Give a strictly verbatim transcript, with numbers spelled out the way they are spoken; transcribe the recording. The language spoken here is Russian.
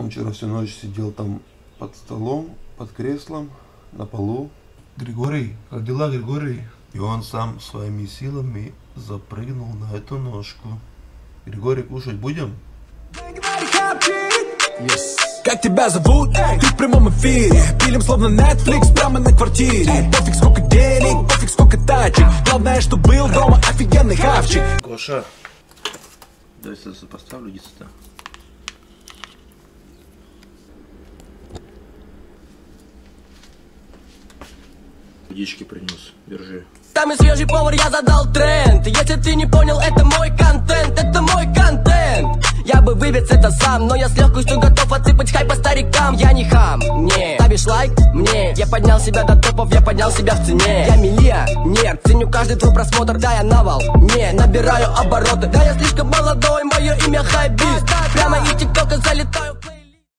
Он вчера всю ночь сидел там под столом, под креслом, на полу. Григорий, как дела, Григорий? И он сам своими силами запрыгнул на эту ножку. Григорий, кушать будем? Yes. Как тебя зовут? Ты в прямом эфире. Пилим словно Netflix прямо на квартире. Пофиг сколько денег, пофиг сколько тачек. Главное, что был дома офигенный хавчик. Гоша, дай сюда поставлю, иди сюда. Водички принес, держи. Самый свежий повар, я задал тренд. Если ты не понял, это мой контент, это мой контент. Я бы вывез это сам, но я с легкостью готов отсыпать хайп по старикам. Я не хам, не. Ставишь лайк? Мне. Я поднял себя до топов, я поднял себя в цене. Я миллионер, ценю каждый твой просмотр. Да, я на волне, набираю обороты. Да, я слишком молодой, мое имя хайбист. Прямо из тиктока залетаю.